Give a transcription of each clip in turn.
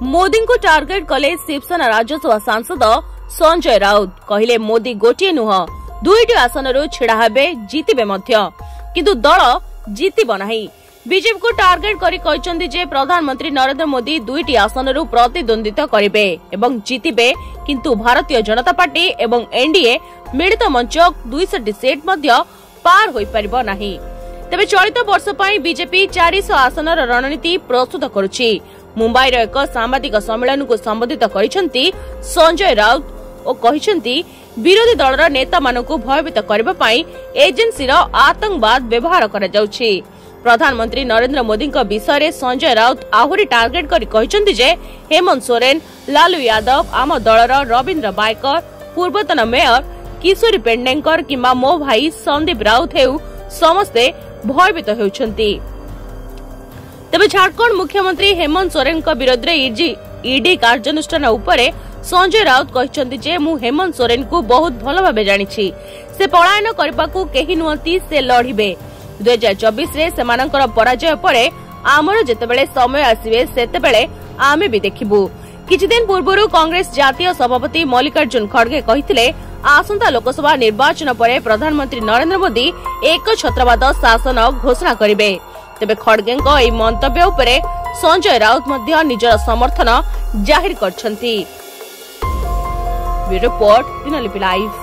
मोदी को टार्गेट कले शिवसेना राज्यसभा सांसद संजय राउत कहले मोदी गोटे नुह दुईटी आसन छिड़ा हेबे जीतिबे मध्य किंतु दल जीतिब नाही। बीजेपी को टार्गेट करी कहचंदी जे प्रधानमंत्री नरेंद्र मोदी दुईटी आसन प्रतिद्वंदिता करिवे एवं जीतिबे किंतु भारतीय जनता पार्टी एवं एनडीए मिलित मंच 200 सीट मध्य पार होई परिबो नाही। तेबे चलित वर्ष पई बीजेपी 400 आसन रणनीति प्रस्तुत करुछि। मुंबई रो एक सामाजिक सम्मेलन को संबोधित करिसंती संजय राउत और कहिसंती विरोधी दलर नेता मानकु भयभीत करबा पई एजेंसी रो आतंकवाद व्यवहार करा जाउछि। प्रधानमंत्री नरेंद्र मोदी विषय में संजय राउत आहुरी टार्गेट करी कहचंती जे हेमंत सोरेन, लालू यादव, आम दलर रविंद्र बायकर, पूर्वतन मेयर किशोरी पेडनेकर किंबा मो भाई संदीप राउत हेउ समस्ते भयभीत हेउछंती। तेबे झारखंड मुख्यमंत्री हेमंत सोरेन विरोध में ईडी कार्यानुष्ठान उपरे संजय राउत कहचंती जे मु हेमंत सोरेन को बहुत भल भाबे जानिछि। से पलायन करबाकू केही नुहंती, से लढिबे। 2024 रे सेमानकर पराजय परे आमर जेतेबेले समय आसीबे सेतेबेले आमे भी देखिबु। किछि दिन पूर्वरु कांग्रेस जातीय सभापति मल्लिकार्जुन खड़गे कहिथिले आसंता लोकसभा निर्वाचन परे प्रधानमंत्री नरेंद्र मोदी एक छत्रवाद शासन घोषणा करिवे। तेबे खड़गेंको एई मंतव्य उपरे संजय राउत मध्य निजर समर्थन जाहिर करछंती। Bureau report Dinalipi live.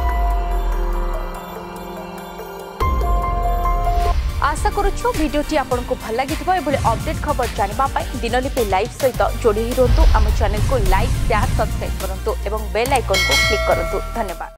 आशा करूछु वीडियोटी आपनको भल लागिथिबो। एबोले अपडेट खबर जानिबा पई दिनलिपि लाइव सहित जोड़ी रहंतु। आम चैनल को लाइक शेयर सब्सक्राइब करंतु एवं बेल आइकन को क्लिक करंतु। धन्यवाद।